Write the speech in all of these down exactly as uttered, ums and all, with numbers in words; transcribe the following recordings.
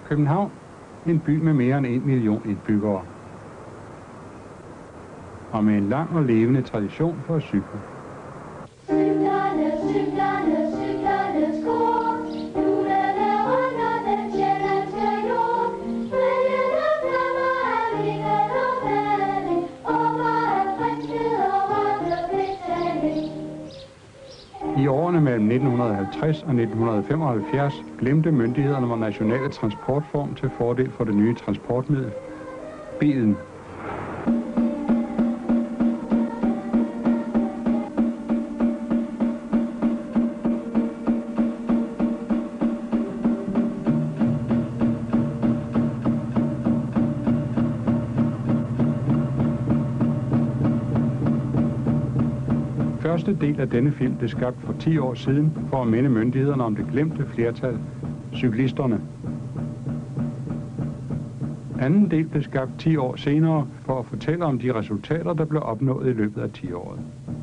København, en by med mere end en million indbyggere, og med en lang og levende tradition for at cykle. Cyklerne, cyklerne, cyklernes kor, hjulene under den sjællandske jord, bølgende flammer af vinget og maling, råber af friskhed og rømmebetaling. I årene mellem nitten halvtreds og nitten femoghalvfjerds glemte myndighederne vores nationale transportform til fordel for det nye transportmiddel, bilen. Første del af denne film blev skabt for ti år siden for at minde myndighederne om det glemte flertal, cyklisterne. Anden del blev skabt ti år senere for at fortælle om de resultater, der blev opnået i løbet af ti året.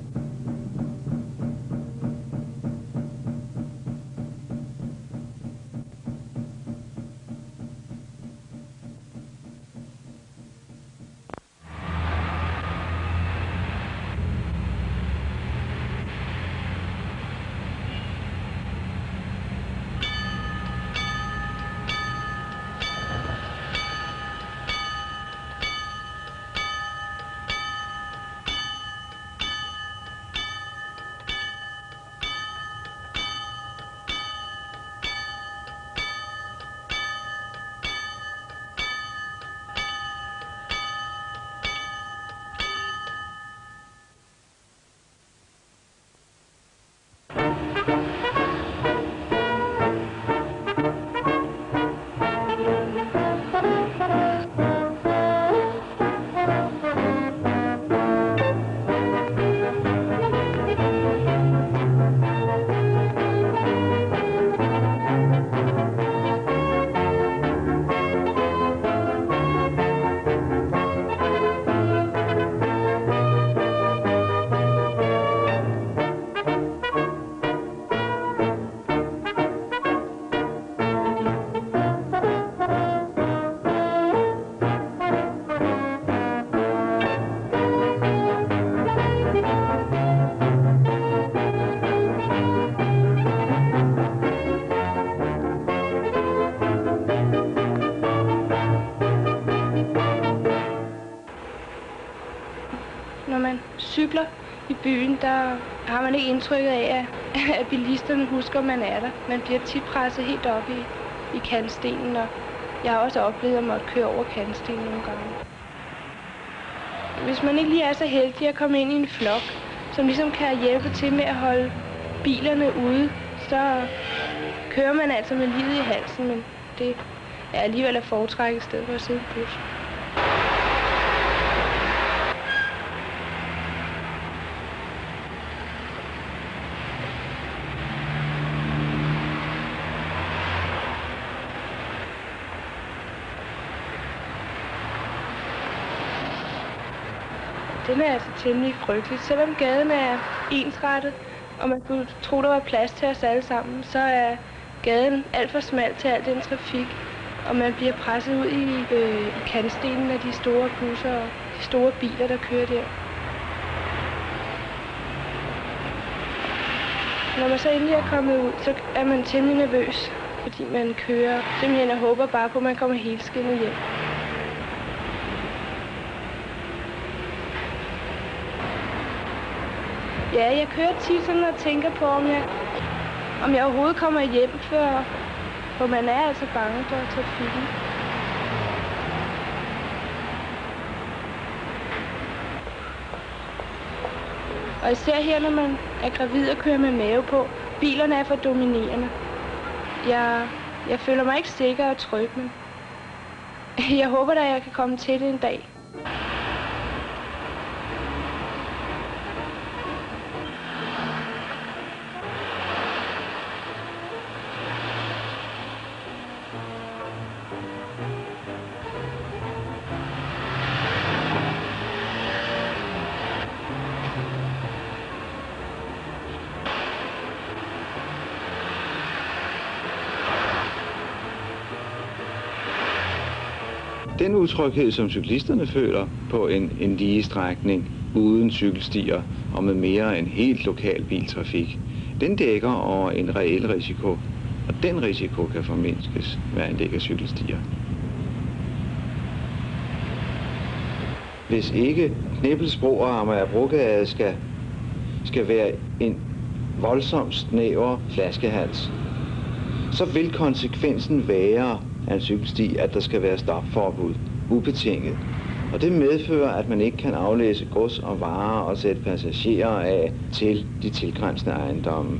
Når man cykler i byen, der har man ikke indtrykket af, at bilisterne husker, at man er der. Man bliver tit presset helt op i, i kantstenen, og jeg har også oplevet at måtte køre over kantstenen nogle gange. Hvis man ikke lige er så heldig at komme ind i en flok, som ligesom kan hjælpe til med at holde bilerne ude, så kører man altså med livet i halsen, men det er alligevel at foretrække i stedet for at sidde i bus. Den er altså temmelig frygtelig. Selvom gaden er ensrettet, og man kunne tro, der var plads til os alle sammen, så er gaden alt for smal til al den trafik, og man bliver presset ud i, øh, i kantstenen af de store busser og de store biler, der kører der. Når man så endelig er kommet ud, så er man temmelig nervøs, fordi man kører simpelthen og håber bare på, at man kommer helskindet hjem. Ja, jeg kører tit sådan og tænker på, om jeg, om jeg overhovedet kommer hjem, før, for man er altså bange for trafikken. Og især her, når man er gravid og kører med mave på, bilerne er for dominerende. Jeg, jeg føler mig ikke sikker og tryg, men jeg håber, at jeg kan komme til det en dag. Den utryghed, som cyklisterne føler på en, en lige strækning uden cykelstier og med mere end helt lokal biltrafik, den dækker over en reel risiko, og den risiko kan formindskes ved anlæg af cykelstier. Hvis ikke Knippelsbro og Amagerbrogade skal, skal være en voldsomt snæver flaskehals, så vil konsekvensen være af en cykelsti, at der skal være stopforbud, ubetinget. Og det medfører, at man ikke kan aflæse gods og varer og sætte passagerer af til de tilgrænsende ejendomme.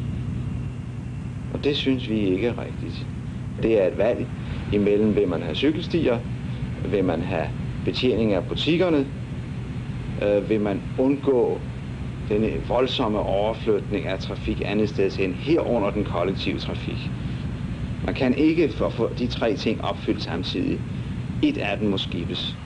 Og det synes vi ikke er rigtigt. Det er et valg imellem, vil man have cykelstier, vil man have betjening af butikkerne, øh, vil man undgå denne voldsomme overflytning af trafik andet sted hen, herunder den kollektive trafik. Man kan ikke for, for de tre ting opfyldt samtidig. Et af dem må skibes.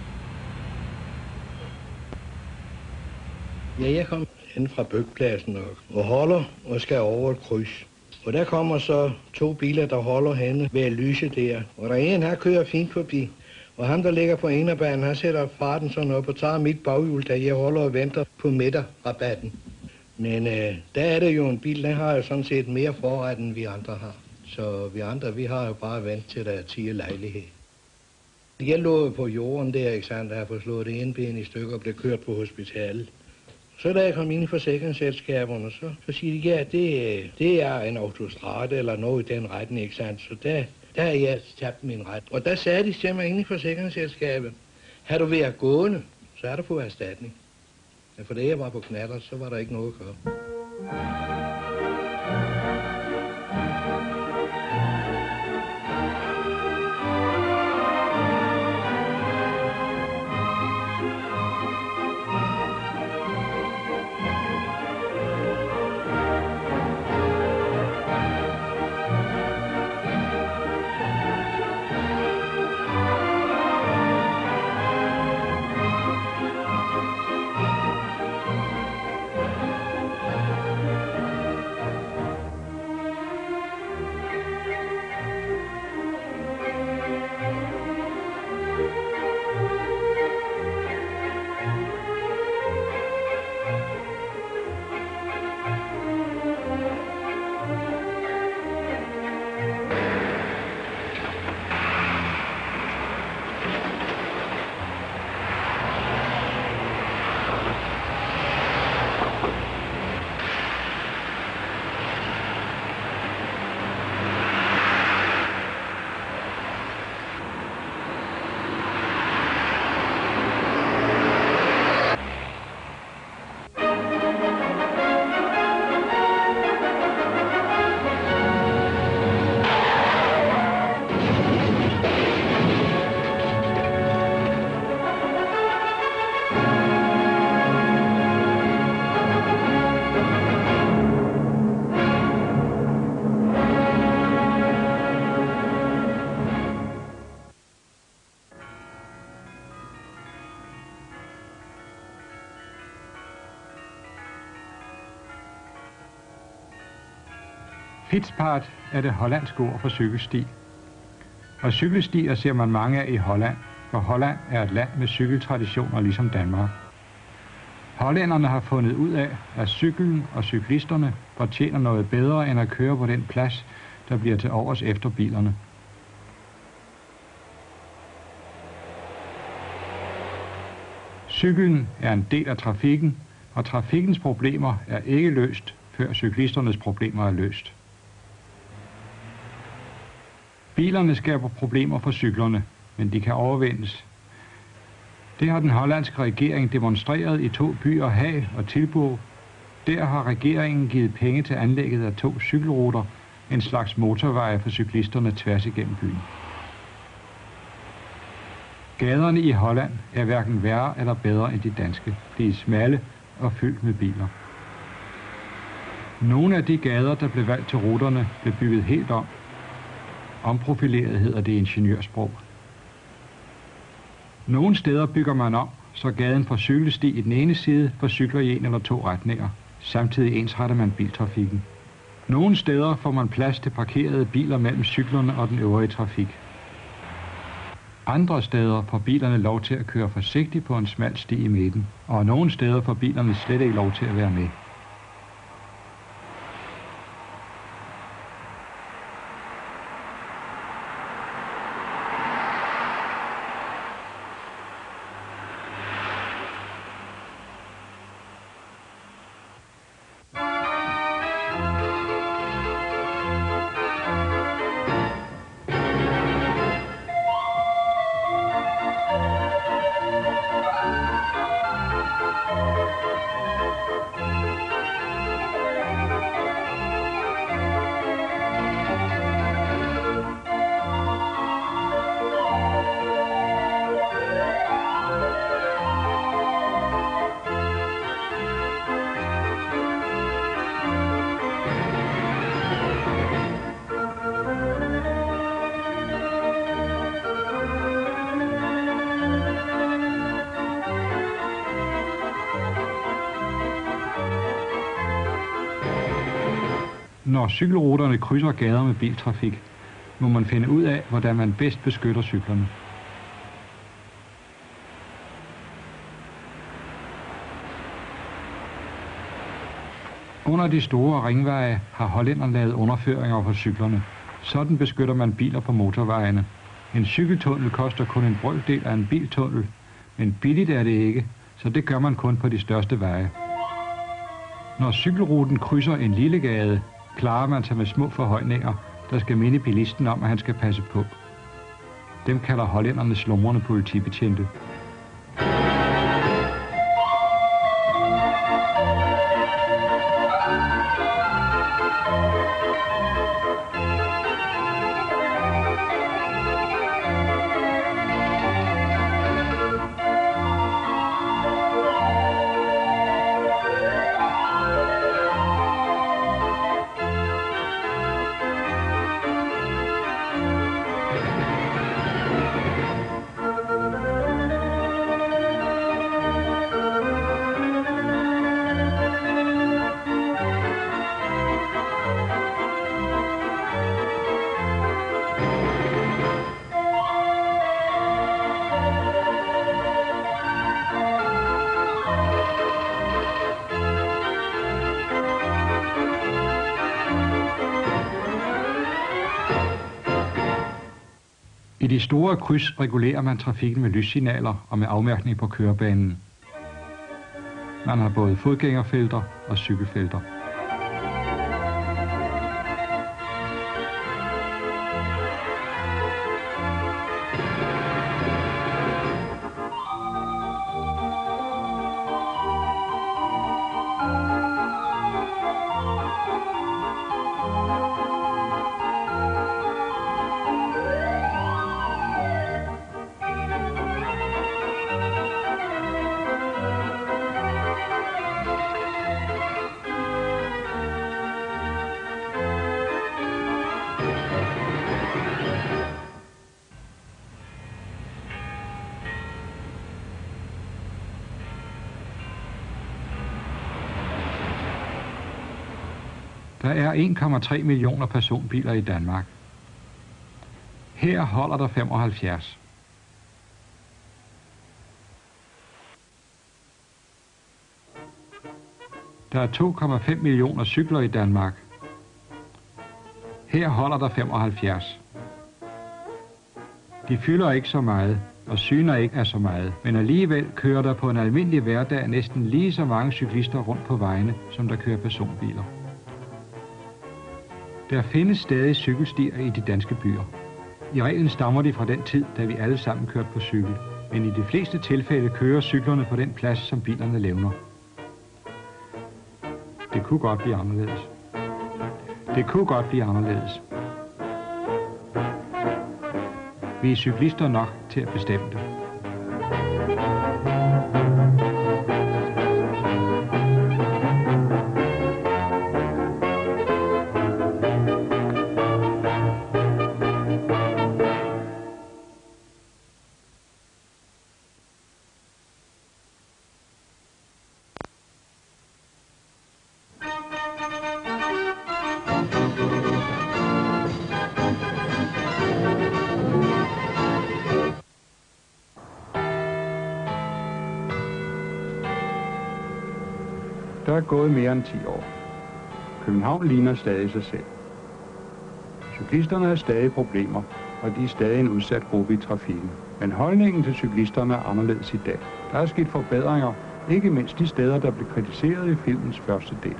Ja, jeg kom hen fra bygpladsen og, og holder og skal over et kryds. Og der kommer så to biler, der holder henne ved at lyse der. Og der er en, her kører fint forbi. Og ham, der ligger på enerbanen, han sætter farten sådan op og tager mit baghjul, da jeg holder og venter på midterrabatten. Men øh, der er det jo en bil, den har jo sådan set mere forret, end vi andre har. Så vi andre, vi har jo bare vent til, der er ti lejlighed. Jeg lå på jorden der, ikke sandt, der har fået slået det ene ben i stykker og blev kørt på hospitalet. Så da jeg kom ind i forsikringsselskaberne, så, så siger de, ja, det, det er en autostrade eller noget i den retning, ikke sandt. Så der, der har jeg tabt min ret. Og der sagde de til mig inde i forsikringsselskabet, har du været gående, så er der på erstatning. Men for det jeg var på knaller, så var der ikke noget at gøre. Fietspad er det hollandske ord for cykelsti. Og cykelstier ser man mange af i Holland, for Holland er et land med cykeltraditioner ligesom Danmark. Hollænderne har fundet ud af, at cyklen og cyklisterne fortjener noget bedre end at køre på den plads, der bliver til overs efter bilerne. Cyklen er en del af trafikken, og trafikkens problemer er ikke løst, før cyklisternes problemer er løst. Bilerne skaber problemer for cyklerne, men de kan overvindes. Det har den hollandske regering demonstreret i to byer, Hague og Tilburg. Der har regeringen givet penge til anlægget af to cykelruter, en slags motorveje for cyklisterne tværs igennem byen. Gaderne i Holland er hverken værre eller bedre end de danske. De er smalle og fyldt med biler. Nogle af de gader, der blev valgt til ruterne, blev bygget helt om. Omprofileret hedder det ingeniørsprog. Nogle steder bygger man om, så gaden får cykelsti i den ene side for cykler i en eller to retninger. Samtidig ensretter man biltrafikken. Nogle steder får man plads til parkerede biler mellem cyklerne og den øvrige trafik. Andre steder får bilerne lov til at køre forsigtigt på en smal sti i midten, og nogle steder får bilerne slet ikke lov til at være med. Når cykelruterne krydser gader med biltrafik, må man finde ud af, hvordan man bedst beskytter cyklerne. Under de store ringveje har hollænderne lavet underføringer for cyklerne. Sådan beskytter man biler på motorvejene. En cykeltunnel koster kun en brøkdel af en biltunnel, men billigt er det ikke, så det gør man kun på de største veje. Når cykelruten krydser en lille gade, klarer man sig med små forhøjninger, der skal minde bilisten om, at han skal passe på. Dem kalder hollænderne slumrende politibetjente. I de store kryds regulerer man trafikken med lyssignaler og med afmærkning på kørebanen. Man har både fodgængerfelter og cykelfelter. Der er en komma tre millioner personbiler i Danmark. Her holder der femoghalvfjerds. Der er to komma fem millioner cykler i Danmark. Her holder der femoghalvfjerds. De fylder ikke så meget, og syner ikke af så meget, men alligevel kører der på en almindelig hverdag næsten lige så mange cyklister rundt på vejene, som der kører personbiler. Der findes stadig cykelstier i de danske byer. I reglen stammer de fra den tid, da vi alle sammen kørte på cykel, men i de fleste tilfælde kører cyklerne på den plads, som bilerne levner. Det kunne godt blive anderledes. Det kunne godt blive anderledes. Vi er cyklister nok til at bestemme det. Der er gået mere end ti år. København ligner stadig sig selv. Cyklisterne har stadig problemer, og de er stadig en udsat gruppe i trafikken. Men holdningen til cyklisterne er anderledes i dag. Der er sket forbedringer, ikke mindst de steder, der blev kritiseret i filmens første del.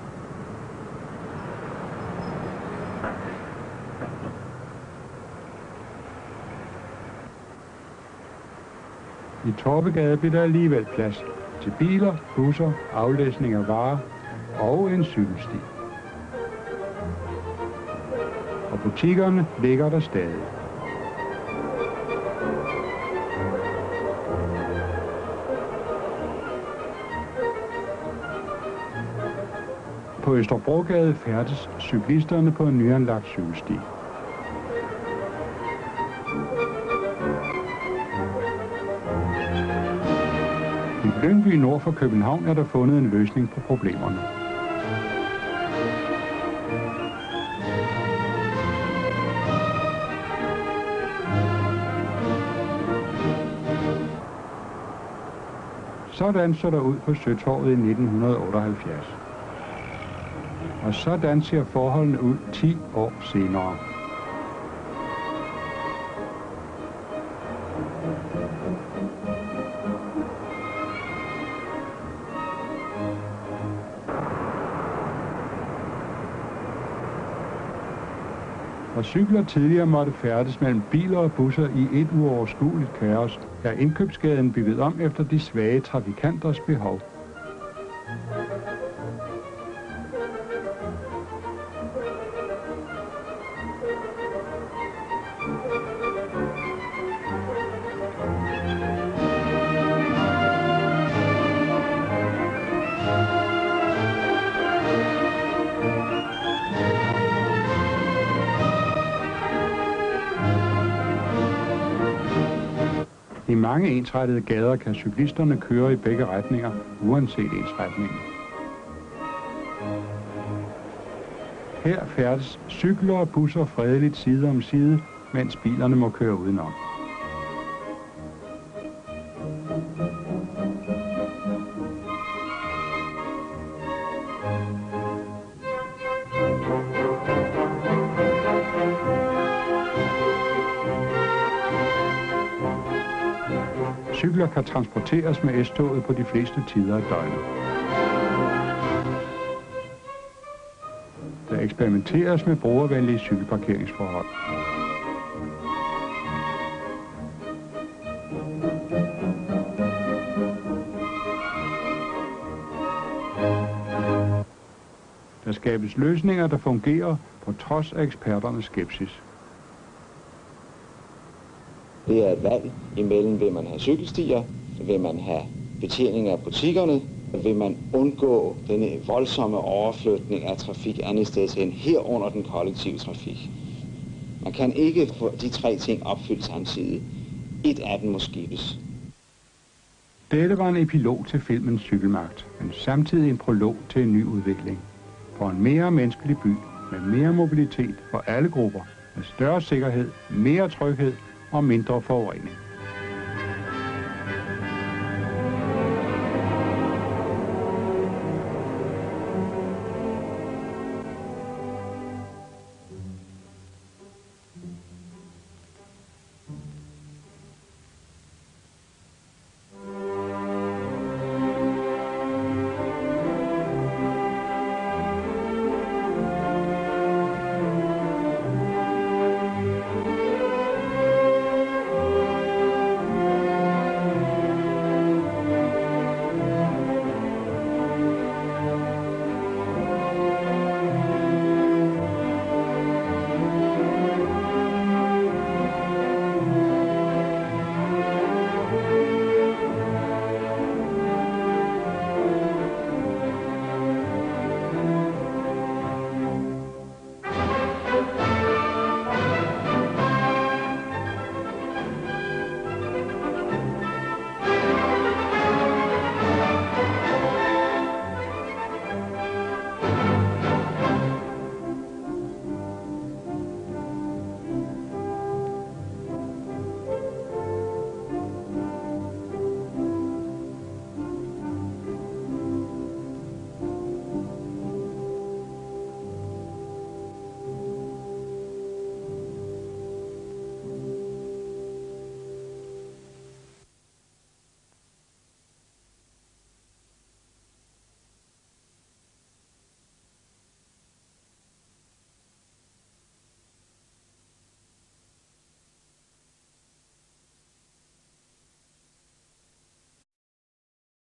I Torvegade blev der alligevel plads til biler, busser, aflæsning af varer og en cykelsti. Og butikkerne ligger der stadig. På Østerbrogade færdes cyklisterne på en nyanlagt cykelsti. I Lyngby nord for København er der fundet en løsning på problemerne. Sådan så der ud på Søtorvet i nitten otteoghalvfjerds. Og sådan ser forholdene ud ti år senere. Og cykler tidligere måtte færdes mellem biler og busser i et uoverskueligt kaos, er indkøbsgaden bygget om efter de svage trafikanters behov. I mange ensrettede gader kan cyklisterne køre i begge retninger, uanset ensretningen. Her færdes cykler og busser fredeligt side om side, mens bilerne må køre udenom. Cykler kan transporteres med S-toget på de fleste tider af døgnet. Der eksperimenteres med brugervenlige cykelparkeringsforhold. Der skabes løsninger, der fungerer på trods af eksperternes skepsis. Det er et valg imellem, vil man have cykelstier, vil man have betjening af butikkerne, vil man undgå denne voldsomme overflytning af trafik andet sted hen, herunder den kollektive trafik. Man kan ikke få de tre ting opfyldt samtidig. Et af dem må skibes. Dette var en epilog til filmen Cykelmagt, men samtidig en prolog til en ny udvikling. For en mere menneskelig by med mere mobilitet for alle grupper, med større sikkerhed, mere tryghed og mindre forurening.